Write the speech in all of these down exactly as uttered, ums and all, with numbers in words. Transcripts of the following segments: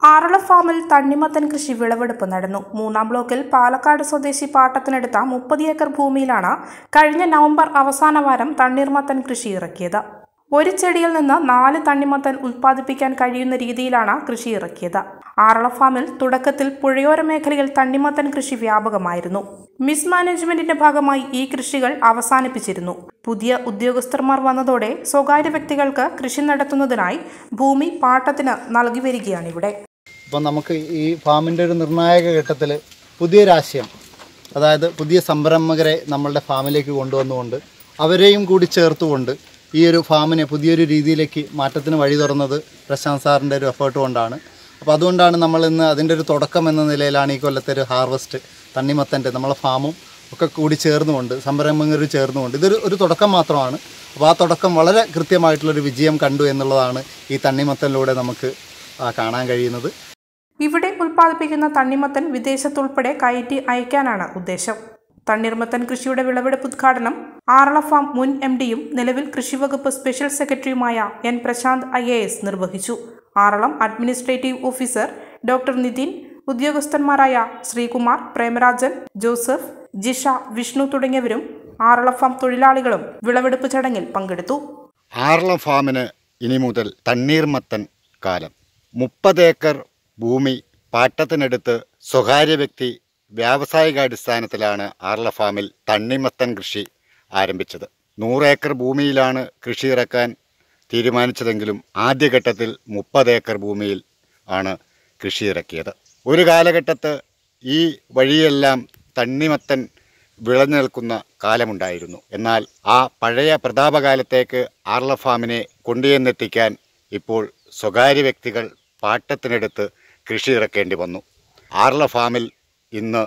ആറള ഫാമിൽ തണ്ണിമത്തൻ കൃഷി വിളവെടുപ്പ് നടന്നു. മൂന്നാം ബ്ലോക്കിൽ പാലക്കാട് സ്വദേശി പാട്ടത്തിനെടുത്ത മുപ്പത് ഏക്കർ ഭൂമിയിലാണ് കഴിഞ്ഞ നവംബർ അവസാന വാരം തണ്ണീർമത്തൻ കൃഷി ഇറക്കിയത്. ഒരു ചെടിയിൽ നിന്ന് നാല് തണ്ണിമത്തൻ ഉൽപ്പാദിപ്പിക്കാൻ കഴിയുന്ന രീതിയിലാണ് കൃഷി ഇറക്കിയത്. ആറള ഫാമിൽ തുടക്കത്തിൽ പുഴയോര മേഖലയിൽ തണ്ണിമത്തൻ കൃഷി വ്യാപകമായിരുന്നു. മിസ്മാനേജ്മെന്റിന്റെ ഭാഗമായി ഈ കൃഷികൾ അവസാനിപ്പിച്ചിരുന്നു. പുതിയ ഉദ്യോഗസ്ഥന്മാർ വന്നതോടെ സ്വകാര്യ വ്യക്തികൾക്ക് കൃഷി നടത്തുന്നതിനായി ഭൂമി പാട്ടത്തിന് നൽകി വരികയാണിവിടെ. അപ്പോൾ നമുക്ക് ഈ ഫാമിൻ്റെ ഒരു നിർണായക ഘട്ടത്തിൽ പുതിയൊരാശയം, അതായത് പുതിയ സംരംഭകരെ നമ്മളുടെ ഫാമിലേക്ക് കൊണ്ടുവന്നുകൊണ്ട് അവരെയും കൂടി ചേർത്തുകൊണ്ട് ഈ ഒരു ഫാമിനെ പുതിയൊരു രീതിയിലേക്ക് മാറ്റത്തിന് വഴി തുറന്നത് പ്രശാന്ത് സാറിൻ്റെ ഒരു എഫേർട്ട് കൊണ്ടാണ്. അപ്പോൾ അതുകൊണ്ടാണ് നമ്മൾ ഇന്ന് അതിൻ്റെ ഒരു തുടക്കം എന്ന നിലയിലാണ് ഈ കൊല്ലത്തെ ഒരു ഹാർവസ്റ്റ് തണ്ണിമത്തൻ്റെ നമ്മളെ ഫാമും ഒക്കെ കൂടി ചേർന്നുകൊണ്ട് സംരംഭകർ ചേർന്നുകൊണ്ട് ഇതൊരു ഒരു തുടക്കം മാത്രമാണ്. അപ്പോൾ ആ തുടക്കം വളരെ കൃത്യമായിട്ടുള്ളൊരു വിജയം കണ്ടു എന്നുള്ളതാണ് ഈ തണ്ണിമത്തനിലൂടെ നമുക്ക് കാണാൻ കഴിയുന്നത്. ഇവിടെ ഉൽപ്പാദിപ്പിക്കുന്ന തണ്ണിമത്തൻ വിദേശത്തുൾപ്പെടെ കയറ്റി അയക്കാനാണ് ഉദ്ദേശം. തണ്ണീർമത്തൻ കൃഷിയുടെ വിളവെടുപ്പ് ഉദ്ഘാടനം ആറള ഫാം മുൻ എം ഡിയും നിലവിൽ കൃഷിവകുപ്പ് സ്പെഷ്യൽ സെക്രട്ടറിയുമായ N Prashanth I A S നിർവഹിച്ചു. Aralam administrative officer doctor Nithin, ഉദ്യോഗസ്ഥന്മാരായ ശ്രീകുമാർ, പ്രേമരാജൻ, ജോസഫ്, ജിഷ, വിഷ്ണു തുടങ്ങിയവരും ആറള ഫാം തൊഴിലാളികളും വിളവെടുപ്പ് ചടങ്ങിൽ പങ്കെടുത്തു. ആറള ഫാമിന് ഇനി മുതൽ തണ്ണീർമത്തൻ കാലം. മുപ്പത് ഏക്കർ ഭൂമി പാട്ടത്തിനെടുത്ത് സ്വകാര്യ വ്യക്തി വ്യാവസായികാടിസ്ഥാനത്തിലാണ് ആറള ഫാമിൽ തണ്ണിമത്തൻ കൃഷി ആരംഭിച്ചത്. നൂറ് ഏക്കർ ഭൂമിയിലാണ് കൃഷി ഇറക്കാൻ തീരുമാനിച്ചതെങ്കിലും ആദ്യഘട്ടത്തിൽ മുപ്പത് ഏക്കർ ഭൂമിയിൽ ആണ് കൃഷി ഇറക്കിയത്. ഒരു കാലഘട്ടത്ത് ഈ വഴിയെല്ലാം തണ്ണിമത്തൻ വിളഞ്ഞു നിൽക്കുന്ന കാലമുണ്ടായിരുന്നു. എന്നാൽ ആ പഴയ പ്രതാപകാലത്തേക്ക് ആറള ഫാമിനെ കൊണ്ടുചെന്നെത്തിക്കാൻ ഇപ്പോൾ സ്വകാര്യ വ്യക്തികൾ പാട്ടത്തിനെടുത്ത് കൃഷി ഇറക്കേണ്ടി വന്നു. ആറള ഫാമിൽ ഇന്ന്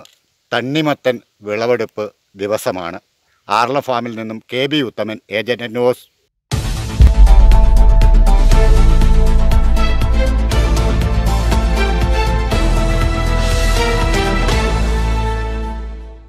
തണ്ണിമത്തൻ വിളവെടുപ്പ് ദിവസമാണ്. ആറള ഫാമിൽ നിന്നും K B Uthaman, agent news.